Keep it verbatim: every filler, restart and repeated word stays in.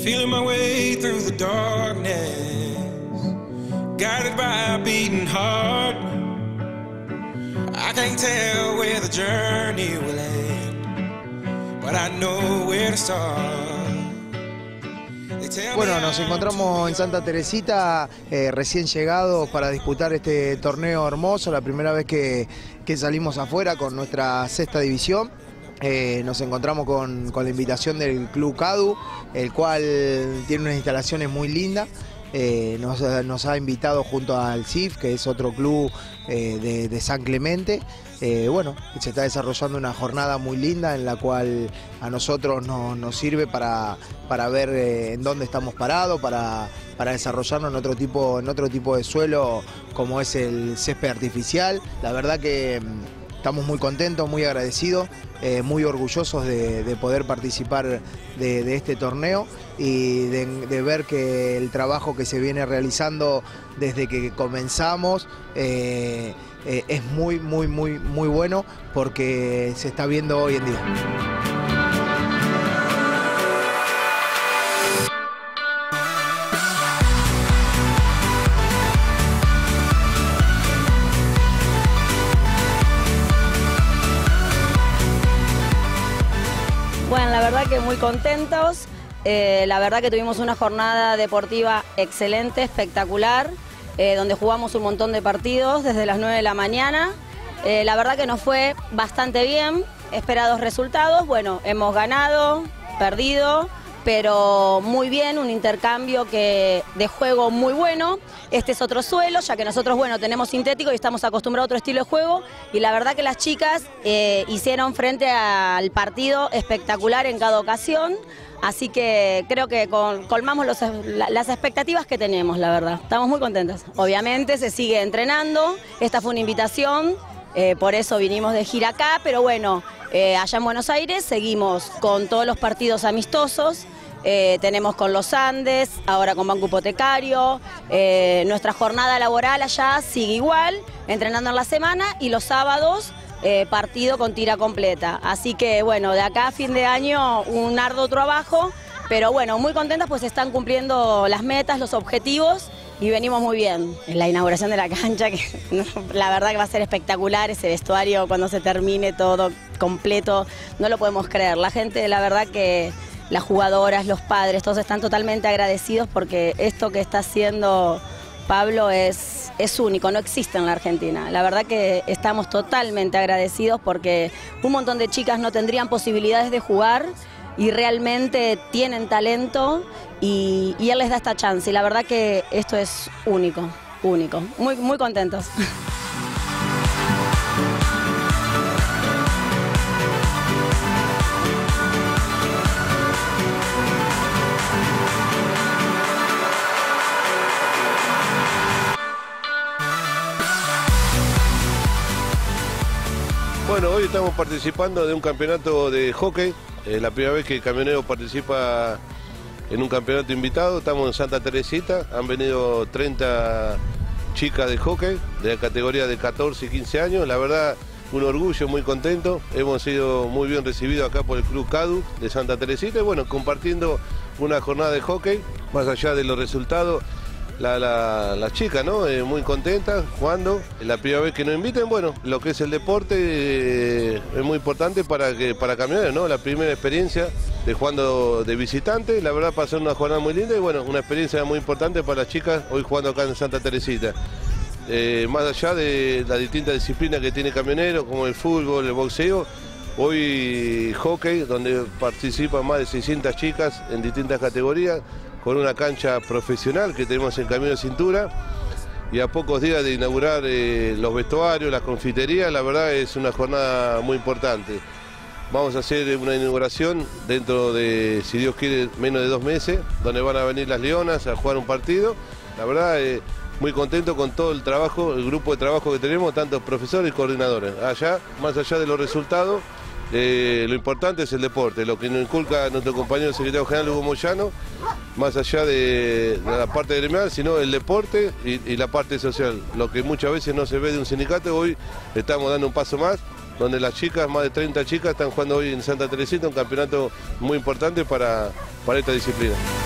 Feeling my way through the darkness, guided by a beating heart. I can't tell where the journey will end, but I know where to start. Bueno, nos encontramos en Santa Teresita, eh, recién llegados para disputar este torneo hermoso, la primera vez que, que salimos afuera con nuestra sexta división. Eh, nos encontramos con, con la invitación del Club Cadu, el cual tiene unas instalaciones muy lindas. Eh, nos, nos ha invitado junto al C I F, que es otro club eh, de, de San Clemente. Eh, bueno, se está desarrollando una jornada muy linda en la cual a nosotros no, nos sirve para, para ver eh, en dónde estamos parados, para, para desarrollarnos en otro, tipo, en otro tipo de suelo como es el césped artificial. La verdad que estamos muy contentos, muy agradecidos, eh, muy orgullosos de, de poder participar de, de este torneo y de, de ver que el trabajo que se viene realizando desde que comenzamos eh, eh, es muy, muy, muy, muy bueno porque se está viendo hoy en día. Bueno, la verdad que muy contentos, eh, la verdad que tuvimos una jornada deportiva excelente, espectacular, eh, donde jugamos un montón de partidos desde las nueve de la mañana, eh, la verdad que nos fue bastante bien, esperados resultados, bueno, hemos ganado, perdido, pero muy bien, un intercambio que, de juego muy bueno. Este es otro suelo, ya que nosotros, bueno, tenemos sintético y estamos acostumbrados a otro estilo de juego, y la verdad que las chicas eh, hicieron frente al partido espectacular en cada ocasión, así que creo que con, colmamos los, la, las expectativas que tenemos, la verdad. Estamos muy contentas. Obviamente se sigue entrenando, esta fue una invitación, eh, por eso vinimos de gira acá, pero bueno, eh, allá en Buenos Aires seguimos con todos los partidos amistosos. Eh, tenemos con los Andes, ahora con Banco Hipotecario, eh, nuestra jornada laboral allá sigue igual, entrenando en la semana y los sábados eh, partido con tira completa. Así que bueno, de acá a fin de año un arduo trabajo, pero bueno, muy contentas pues están cumpliendo las metas, los objetivos y venimos muy bien. En la inauguración de la cancha, que la verdad que va a ser espectacular, ese vestuario cuando se termine todo completo, no lo podemos creer. La gente, la verdad que las jugadoras, los padres, todos están totalmente agradecidos porque esto que está haciendo Pablo es, es único, no existe en la Argentina. La verdad que estamos totalmente agradecidos porque un montón de chicas no tendrían posibilidades de jugar y realmente tienen talento y, y él les da esta chance. Y la verdad que esto es único, único. Muy, muy contentos. Bueno, hoy estamos participando de un campeonato de hockey, eh, la primera vez que el camionero participa en un campeonato invitado. Estamos en Santa Teresita, han venido treinta chicas de hockey de la categoría de catorce y quince años, la verdad un orgullo, muy contento, hemos sido muy bien recibidos acá por el Club Cadu de Santa Teresita y bueno, compartiendo una jornada de hockey, más allá de los resultados. La, la, la chica, ¿no? Eh, muy contenta, jugando. La primera vez que nos inviten, bueno, lo que es el deporte eh, es muy importante para que para camioneros, ¿no? La primera experiencia de jugando de visitante, la verdad pasó una jornada muy linda y bueno, una experiencia muy importante para las chicas hoy jugando acá en Santa Teresita. Eh, más allá de las distintas disciplinas que tiene camionero, como el fútbol, el boxeo, hoy hockey, donde participan más de seiscientas chicas en distintas categorías, con una cancha profesional que tenemos en Camino de Cintura y a pocos días de inaugurar eh, los vestuarios, las confiterías, la verdad es una jornada muy importante. Vamos a hacer una inauguración dentro de, si Dios quiere, menos de dos meses, donde van a venir las Leonas a jugar un partido. La verdad, eh, muy contento con todo el trabajo, el grupo de trabajo que tenemos, tanto profesores y coordinadores. Allá, más allá de los resultados, Eh, lo importante es el deporte, lo que nos inculca nuestro compañero secretario general Hugo Moyano, más allá de, de la parte gremial, sino el deporte y, y la parte social, lo que muchas veces no se ve de un sindicato. Hoy estamos dando un paso más, donde las chicas, más de treinta chicas, están jugando hoy en Santa Teresita, un campeonato muy importante para, para esta disciplina.